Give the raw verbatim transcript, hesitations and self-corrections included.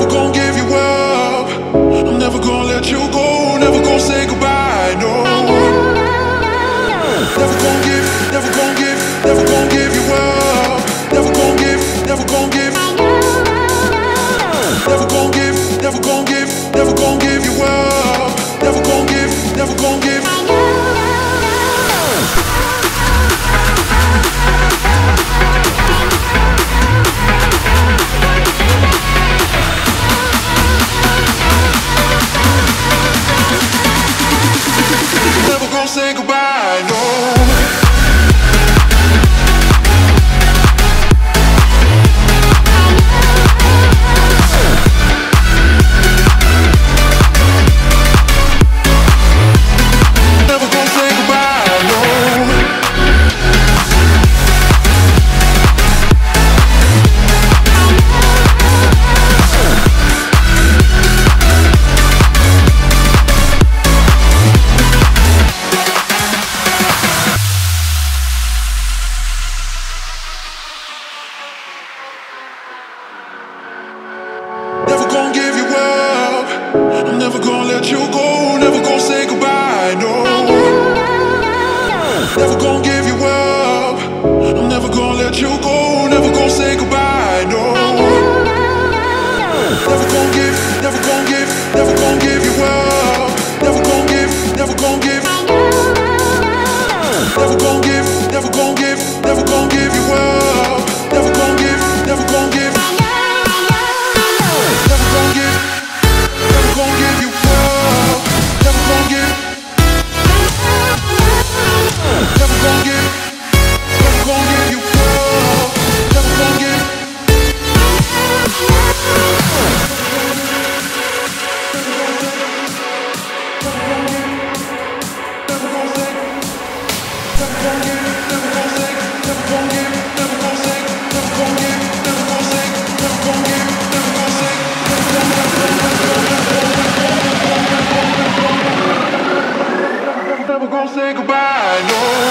gonna give you up. I'm never gonna let you go. Never gonna say goodbye, no. Never gonna give, never gonna give, never gonna give you up. Never gonna give, never gonna give. Never gonna give, never gonna give, never gonna give you up. Never gonna give, never gonna give. Never gonna say goodbye, no. Never gonna give you up. I'm never gonna let you go. Never gonna say goodbye, no. Never gonna give you up. I'm never gonna let you go. Never gonna say goodbye, no. Never gonna give, never gonna give, never gonna give you up. Never gonna give, never gonna give. Never gonna give, never gonna give, never gonna give you up. Never gonna give, never gonna give. Never gonna give, never gonna give you up. Never gonna give, never gonna give, never gonna give you up. Never gonna give. Never gonna say goodbye, no.